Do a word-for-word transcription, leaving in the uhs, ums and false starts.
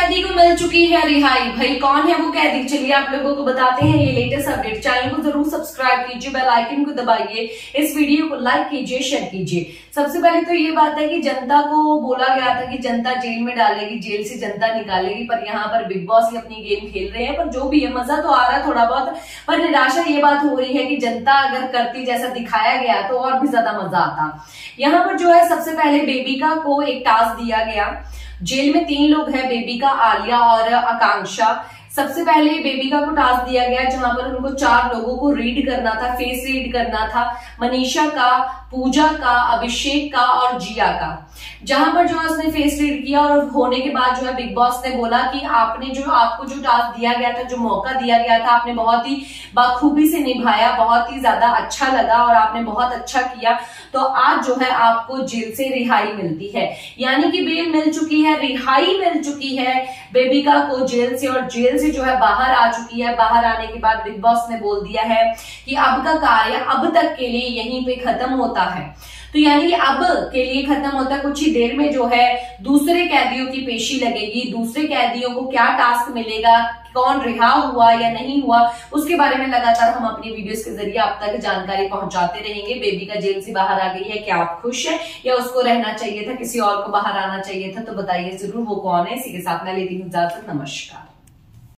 कैदी को मिल चुकी है रिहाई। भाई कौन है वो कैदी, चलिए आप लोगों को बताते हैं ये लेटेस्ट अपडेट। चैनल को जरूर सब्सक्राइब कीजिए, बेल आइकन को दबाइए, इस वीडियो को लाइक कीजिए, शेयर कीजिए। सबसे पहले तो ये बात है कि जनता को बोला गया था कि जनता जेल में डालेगी, जेल से जनता निकालेगी, पर यहाँ पर बिग बॉस ही अपनी गेम खेल रहे हैं। पर जो भी है मजा तो आ रहा है थोड़ा बहुत, पर निराशा ये बात हो रही है कि जनता अगर करती जैसा दिखाया गया तो और भी ज्यादा मजा आता। यहाँ पर जो है सबसे पहले बेबिका को एक टास्क दिया गया। जेल में तीन लोग हैं, बेबिका, आलिया और आकांक्षा। सबसे पहले बेबिका को टास्क दिया गया जहां पर उनको चार लोगों को रीड करना था, फेस रीड करना था, मनीषा का, पूजा का, अभिषेक का और जिया का। जहां पर जो है उसने फेस रीड किया और होने के बाद जो है बिग बॉस ने बोला कि आपने जो आपको जो टास्क दिया गया था, जो मौका दिया गया था, आपने बहुत ही बखूबी से निभाया, बहुत ही ज्यादा अच्छा लगा और आपने बहुत अच्छा किया, तो आज जो है आपको जेल से रिहाई मिलती है। यानी कि बेल मिल चुकी है, रिहाई मिल चुकी है बेबिका को जेल से, और जेल से जो है बाहर आ चुकी है। बाहर आने के बाद बिग बॉस ने बोल दिया है कि अब का कार्य अब तक के लिए यहीं पे खत्म होता है। तो यानी अब के लिए खत्म होता है, कुछ ही देर में जो है दूसरे कैदियों की पेशी लगेगी। दूसरे कैदियों को क्या टास्क मिलेगा, कौन रिहा हुआ या नहीं हुआ, उसके बारे में लगातार हम अपनी वीडियोस के जरिए आप तक जानकारी पहुंचाते रहेंगे। बेबिका जेल से बाहर आ गई है, क्या आप खुश है या उसको रहना चाहिए था, किसी और को बाहर आना चाहिए था, तो बताइए जरूर वो कौन है। इसी के साथ मैं लेती हूँ इजाजत, नमस्कार।